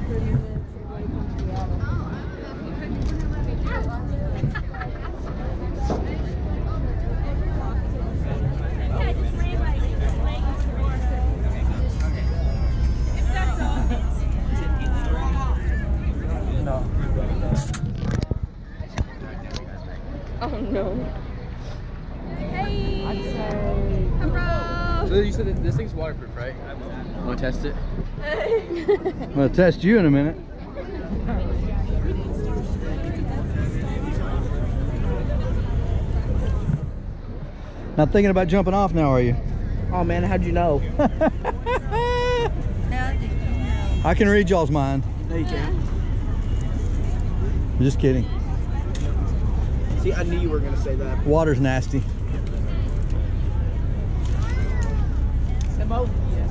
Oh no. Hey! So you said that this thing's waterproof, right? Want to test it? I'm gonna test you in a minute. Not thinking about jumping off now, are you? Oh man, how'd you know? I can read y'all's mind. No, you can't. I'm just kidding. See, I knew you were gonna say that. Water's nasty. Simbo? Yes.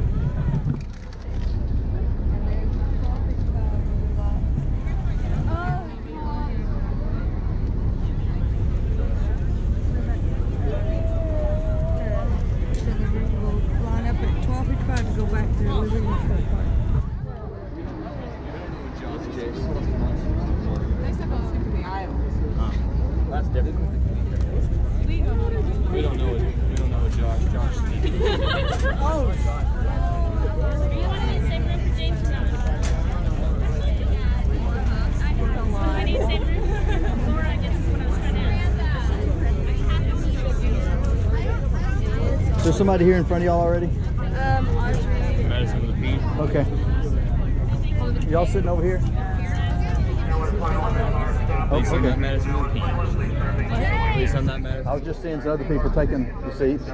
Line up at 12:55 to go back to Liberty National Park. That's different. We don't know what Josh needs. Oh, Are you wanting the same room for James or not? I need the same room. Laura, I guess is what I was trying to ask. Is there somebody here in front of y'all already? Audrey. Medicine with a P. Okay. Y'all sitting over here? Please send okay. that medicine with a P. Please send that medicine. I was just seeing some other people taking the seats.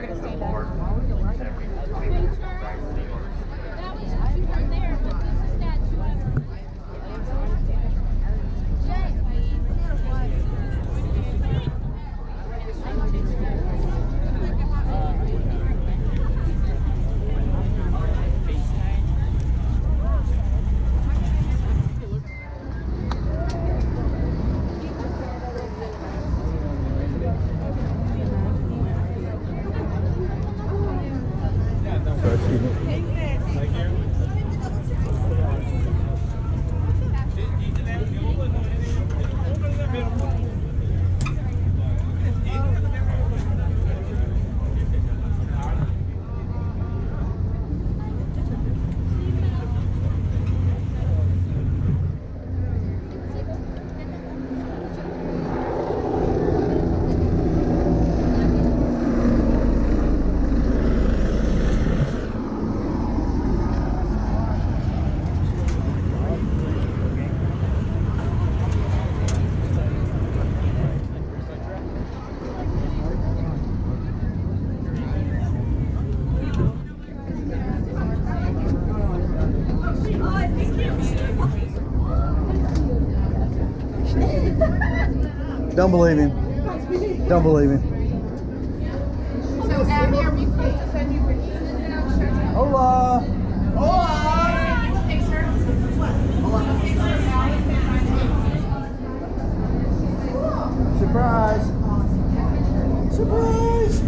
Sorry, excuse me. Don't believe him. Don't believe him. So Abby, are we supposed to send you pictures? Hola. Surprise. Surprise.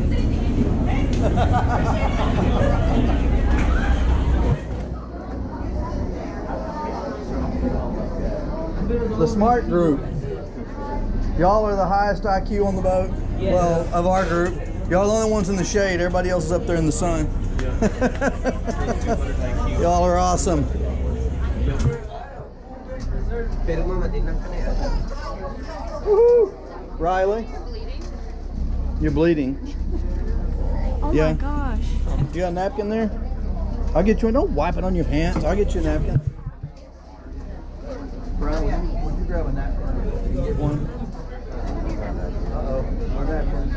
The smart group. Y'all are the highest IQ on the boat. Yeah. Well, of our group. Y'all are the only ones in the shade. Everybody else is up there in the sun. Y'all are awesome. Woohoo! Riley, you're bleeding. Oh Yeah. my gosh. You got a napkin there? I'll get you one. Don't wipe it on your hands. I'll get you a napkin. Brian, would you grab a napkin? You get one. Uh-oh, more napkins.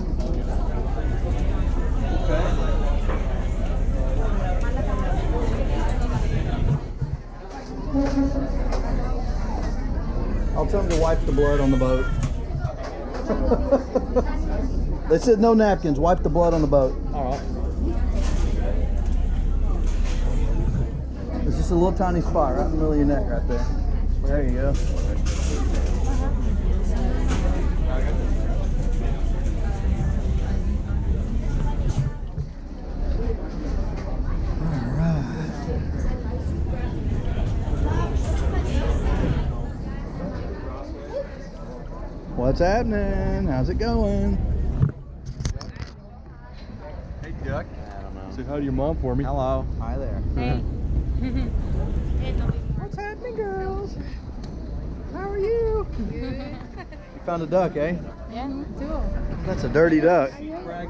Okay. I'll tell them to wipe the blood on the boat. They said no napkins, wipe the blood on the boat. All right. It's just a little tiny spot right in the middle of your neck right there. There you go. What's happening? How's it going? Hey, Duck. I don't know. Say hi to your mom for me. Hello. Hi there. Hey. What's happening, girls? How are you? Good. You found a duck, eh? Yeah, two of them. That's a dirty duck. That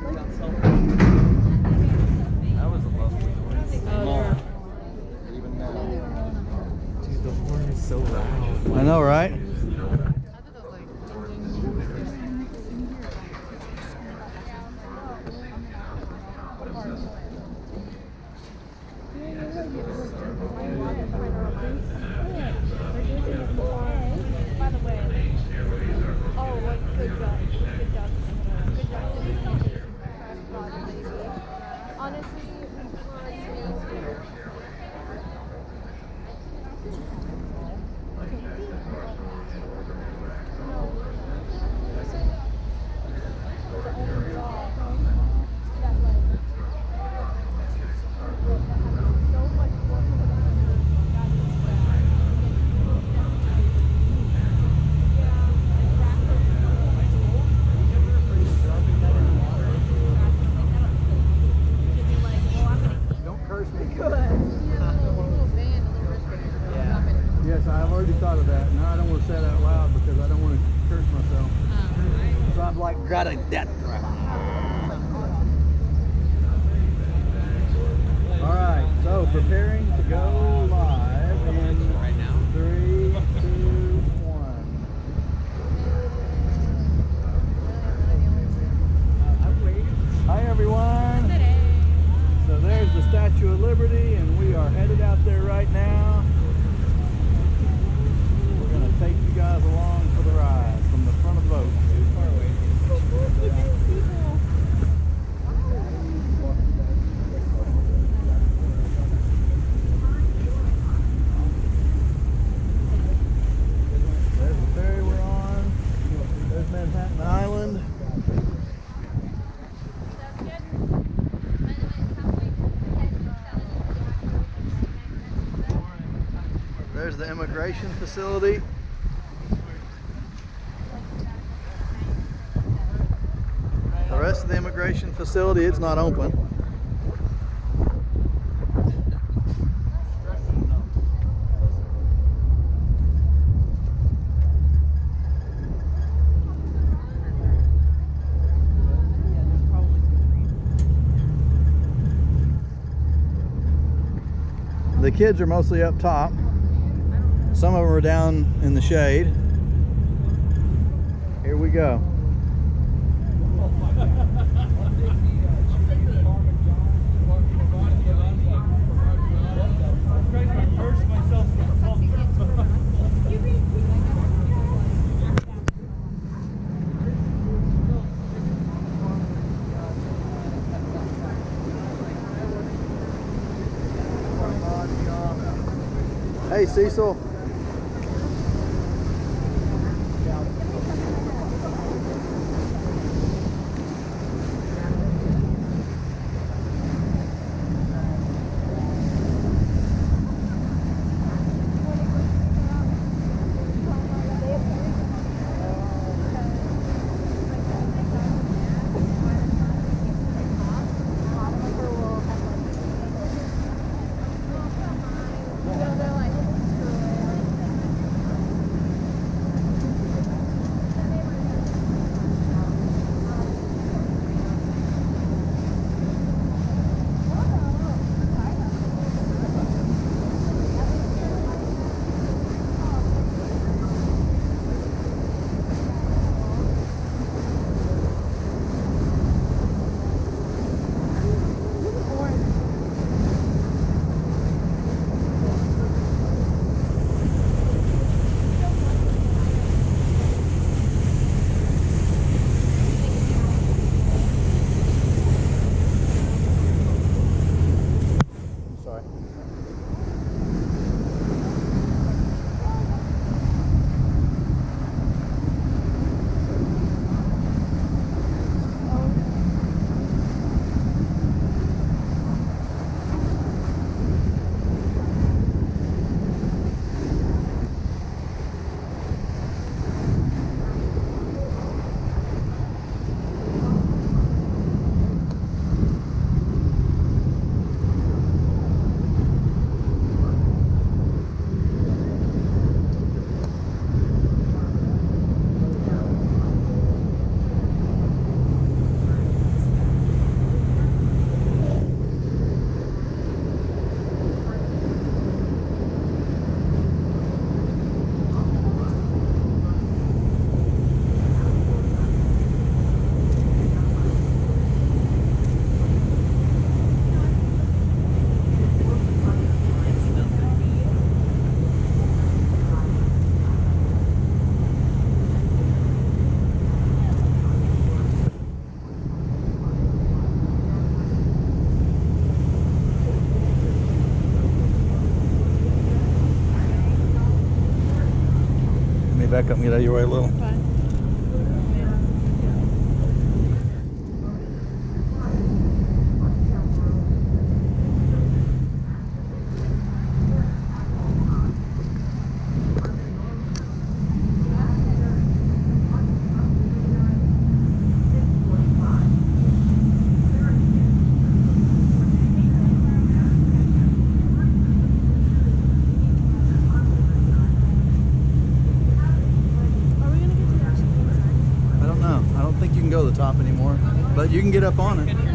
was a lovely noise. Oh, Even now. Dude, the horn is so loud. I know, right? I thought that was like by the way. Oh, what good job. Good job. Good job. Honestly, Don't curse me. a little band, a little wristband. Yeah. Yes, I've already thought of that. Now I don't want to say it out loud because I don't want to curse myself. So I've like got a death trap. All right, so preparing to go live in Right now? 3, 2, 1. Hi everyone. So there's the Statue of Liberty, and we are headed out there right now. We're gonna take you guys along for the ride from the front of the boat. Too far away. There's the ferry we're on. There's Manhattan Island. There's the immigration facility. The rest of the immigration facility, it's not open. The kids are mostly up top. Some of them are down in the shade. Here we go. Hey, Cecil. back up and get out of your way a little. Fine. I don't know. I don't think you can go to the top anymore, but you can get up on it.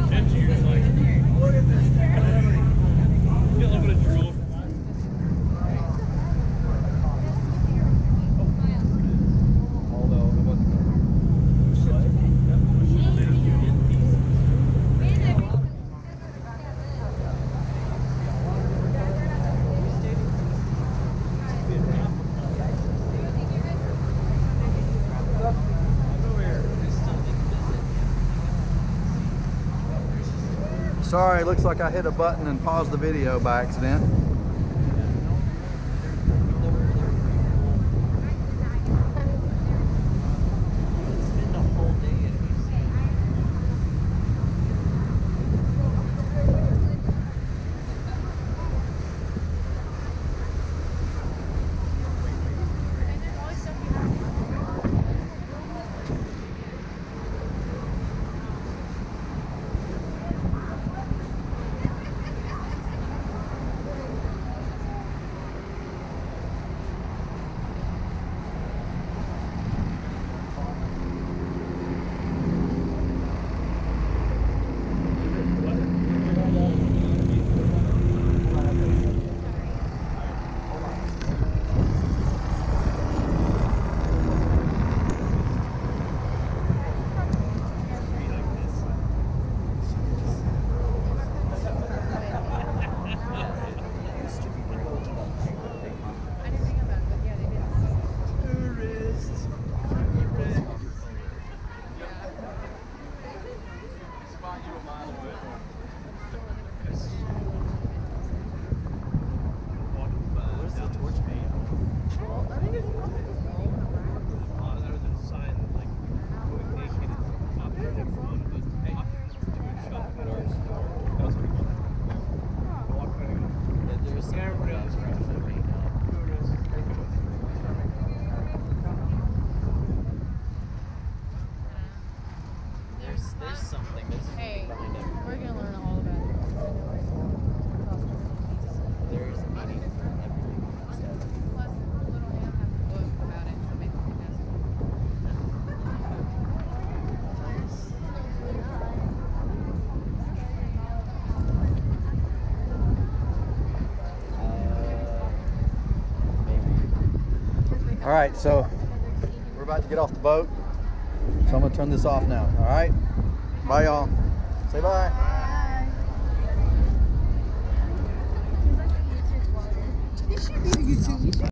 Sorry, looks like I hit a button and paused the video by accident. Hey, we're gonna learn all about it. There's a meaning for everything. Plus, Little Ham has a book about it, so maybe we can ask Maybe. All right, so we're about to get off the boat. So I'm gonna turn this off now, all right? Bye, y'all. Say bye.